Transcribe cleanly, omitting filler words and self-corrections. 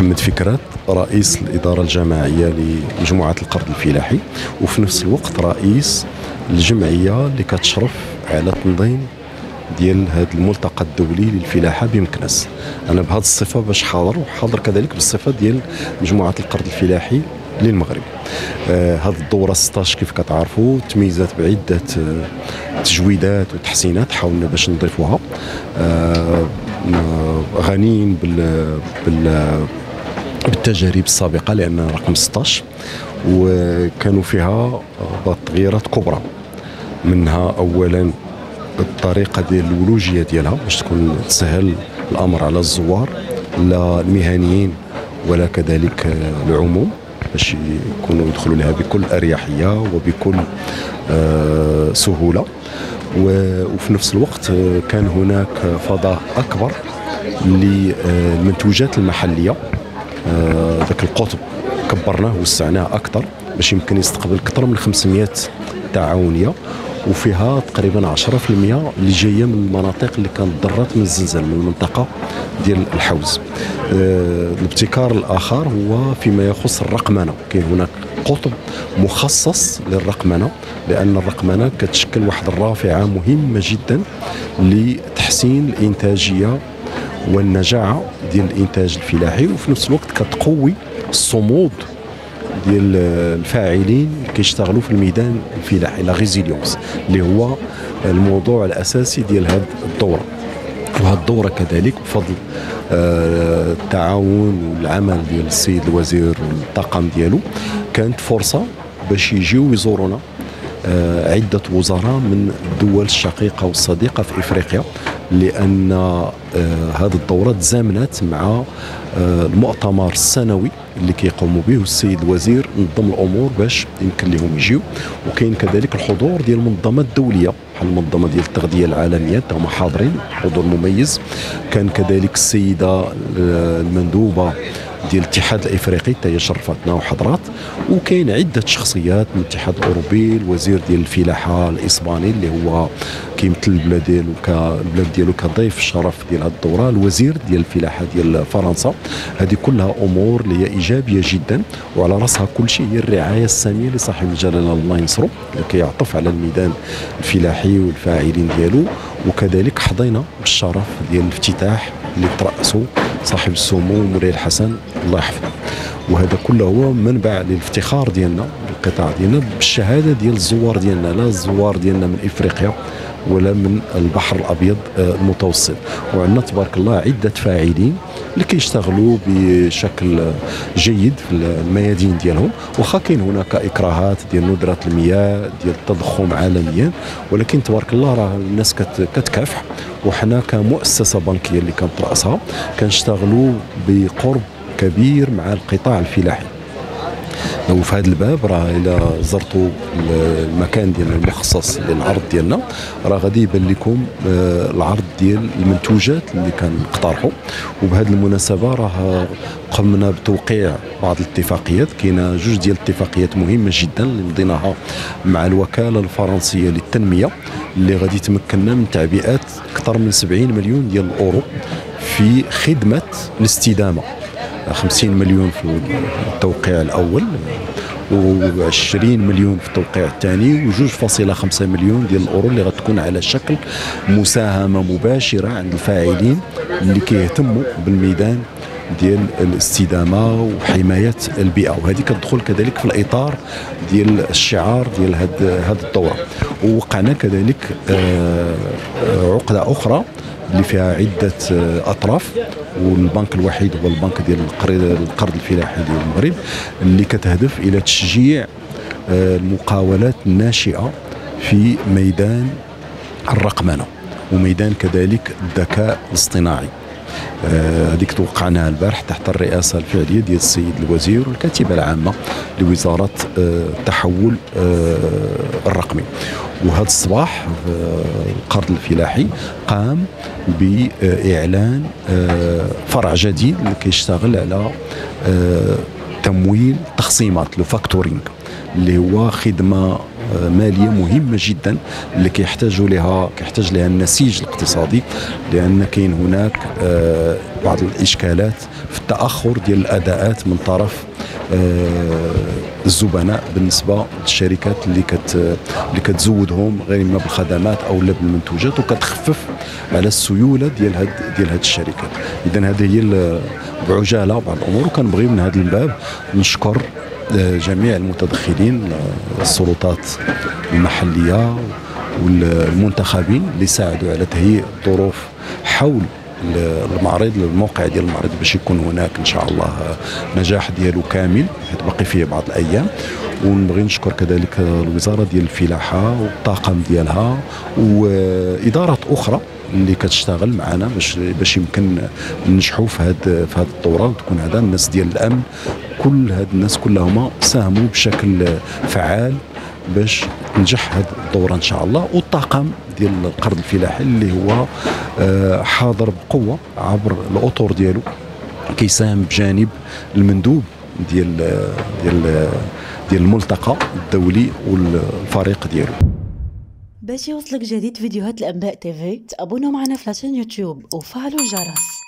محمد فكرات، رئيس الإدارة الجماعية لمجموعة القرض الفلاحي، وفي نفس الوقت رئيس الجمعية اللي كتشرف على تنظيم ديال هذا الملتقى الدولي للفلاحة بمكناس. أنا بهذه الصفة باش حاضر، وحاضر كذلك بالصفة ديال مجموعة القرض الفلاحي للمغرب. هذه الدورة 16 كيف كتعرفوا تميزات بعدة تجويدات وتحسينات حاولنا باش نضيفوها. غنيين بالتجارب السابقة لأن رقم 16 وكانوا فيها بعض التغييرات كبرى، منها أولا الطريقة ديال الولوجية ديالها باش تكون تسهل الأمر على الزوار لا المهنيين ولا كذلك العموم باش يكونوا يدخلوا لها بكل أريحية وبكل سهولة. وفي نفس الوقت كان هناك فضاء أكبر للمنتوجات المحلية. ذاك القطب كبرناه ووسعناه أكثر باش يمكن يستقبل أكثر من 500 تعاونية، وفيها تقريبا 10% اللي جايه من المناطق اللي كانت ضرات من الزلزال، من المنطقه ديال الحوز. الابتكار الاخر هو فيما يخص الرقمنه. كاين هناك قطب مخصص للرقمنه، لان الرقمنه كتشكل واحد الرافعه مهمه جدا لتحسين الانتاجيه والنجاعه ديال الانتاج الفلاحي، وفي نفس الوقت كتقوي الصمود ديال الفاعلين اللي كيشتغلوا في الميدان الفلاحي، لا ريزيليونس اللي هو الموضوع الاساسي ديال هذه الدوره. وهذه الدوره كذلك بفضل التعاون والعمل ديال السيد الوزير والطاقم ديالو كانت فرصه باش يجيو يزورونا عده وزراء من الدول الشقيقه والصديقه في افريقيا، لان هذه الدوره تزامنت مع المؤتمر السنوي اللي كيقوموا به السيد الوزير نظم الامور باش يمكن لهم يجيو. وكاين كذلك الحضور ديال المنظمات الدوليه بحال المنظمه ديال التغذيه العالميه هما حاضرين حضور مميز. كان كذلك السيده المندوبه ديال الاتحاد الافريقي حتى هي شرفتنا وحضرات، وكاين عده شخصيات من الاتحاد الاوروبي، الوزير ديال الفلاحه الاسباني اللي هو كيمثل البلاد ديالو كضيف الشرف ديال هذه الدوره، الوزير ديال الفلاحه ديال فرنسا. هذه كلها امور اللي هي ايجابيه جدا، وعلى راسها كل شيء هي الرعايه الساميه لصاحب الجلاله الله ينصرو اللي كيعطف على الميدان الفلاحي والفاعلين ديالو. وكذلك حظينا بالشرف ديال الافتتاح اللي ترأسه صاحب السمو مولاي الحسن الله يحفظه. وهذا كله هو منبع للافتخار ديالنا بالقطاع ديالنا بالشهاده ديال الزوار ديالنا، لا الزوار ديالنا من افريقيا ولا من البحر الابيض المتوسط. وعندنا تبارك الله عده فاعلين اللي كيشتغلوا بشكل جيد في الميادين ديالهم، واخا كاين هناك اكراهات ديال ندره المياه ديال التضخم عالميا، ولكن تبارك الله راه الناس كتكافح. وحنا كمؤسسه بنكيه اللي كانت راسها كنشتغلوا بقرب كبير مع القطاع الفلاحي. وفي هذا الباب راه الا زرتوا المكان ديالنا المخصص للعرض ديالنا راه غادي يبان لكم العرض ديال المنتوجات اللي كنقترحوا. وبهذه المناسبه راه قمنا بتوقيع بعض الاتفاقيات. كاينه جوج ديال الاتفاقيات مهمه جدا اللي مضيناها مع الوكاله الفرنسيه للتنميه اللي غادي تمكننا من تعبئه اكثر من 70 مليون ديال الاورو في خدمه الاستدامه. 50 مليون في التوقيع الأول و20 مليون في التوقيع الثاني و2.5 مليون ديال الأورو اللي غتكون على شكل مساهمة مباشرة عند الفاعلين اللي كيهتموا بالميدان ديال الاستدامة وحماية البيئة. وهذه كتدخل كذلك في الإطار ديال الشعار ديال هذه الدورة. ووقعنا كذلك عقدة أخرى اللي فيها عدة أطراف، والبنك الوحيد هو البنك ديال القرض الفلاحي ديال المغرب اللي كتهدف إلى تشجيع المقاولات الناشئة في ميدان الرقمنة وميدان كذلك الذكاء الاصطناعي. هذيك توقعناها البارح تحت الرئاسة الفعلية ديال السيد الوزير والكاتبة العامة لوزارة التحول الرقمي. وهذا الصباح القرض الفلاحي قام بإعلان فرع جديد اللي كيشتغل على تمويل تخصيمات لو فاكتورينغ اللي هو خدمة ماليه مهمه جدا اللي كيحتاج لها النسيج الاقتصادي، لان كاين هناك بعض الاشكالات في التاخر ديال الاداءات من طرف الزبناء بالنسبه للشركات اللي كتزودهم غير اما بالخدمات او لا بالمنتوجات، وكتخفف على السيوله ديال هاد الشركات. اذا هذه هي بعجاله بعض الامور، وكنبغي من هذا الباب نشكر جميع المتدخلين، السلطات المحليه والمنتخبين اللي ساعدوا على تهيئ الظروف حول المعرض، الموقع ديال المعرض، باش يكون هناك ان شاء الله نجاح ديالو كامل، حيت باقي فيه بعض الايام. ونبغي نشكر كذلك الوزاره ديال الفلاحه والطاقم ديالها وادارات اخرى اللي كتشتغل معنا باش يمكن ننجحوا في هذه الدوره، وتكون هذا الناس ديال الامن، كل هاد الناس كلهم ساهموا بشكل فعال باش تنجح هذه الدوره ان شاء الله. والطاقم ديال القرض الفلاحي اللي هو حاضر بقوه عبر الاطر ديالو، كيساهم بجانب المندوب ديال الملتقى الدولي والفريق ديالو. باش يوصلك جديد فيديوهات الانباء تيفي، تابونوا معنا في لاشين يوتيوب وفعلوا الجرس.